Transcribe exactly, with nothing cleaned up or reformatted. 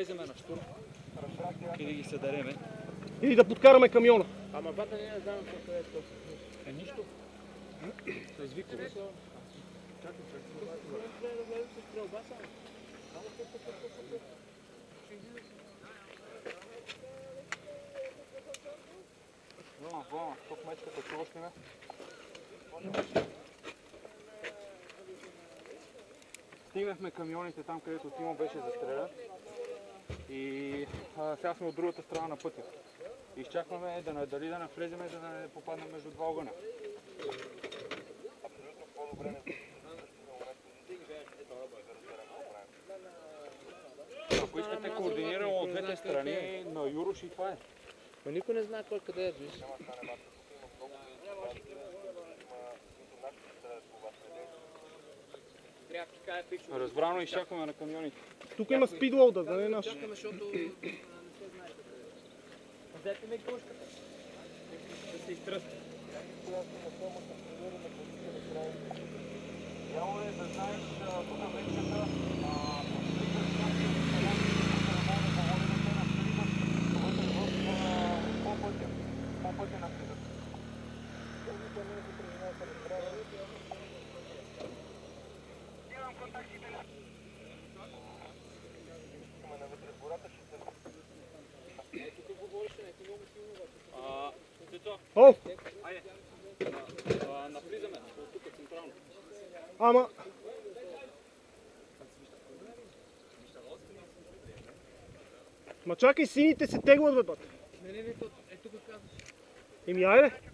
влеземе на штурм и да ги съдереме. Или да подкараме камиона. Ама бата не знам какво е точно. Е, нищо. Се извиква. Чакай, чакай. Вълна, вълна, тук мечката чуваш ли ме? Стигнахме камионите там, където Тимо беше застрелян и а, сега сме от другата страна на пътя. Изчакваме да, дали да навлеземе, да не попаднем между два огъня. Абсолютно по-добре не. Ако искате координирано от двете страни, на Юрош и това е. Но никой не знае кой къде е, виж. Разбрано, изчакваме на камионите. Тук има спидлоуда, да не е наш. Чакаме, защото не се знае. Взете ми кошката. Да се изтръсти. Яло е да знаеш тук вечката, по-пътя на слизът. Имам контактите. Има навътре в гората, ще се... Ето ти говориш, не ти много силно вътре. Цецо, О! айде. Навлизаме от тук централно. Ама... Ма чакай, сините се теглят, бе, бат. Не, не, не, е тук казваш. Еми, айде.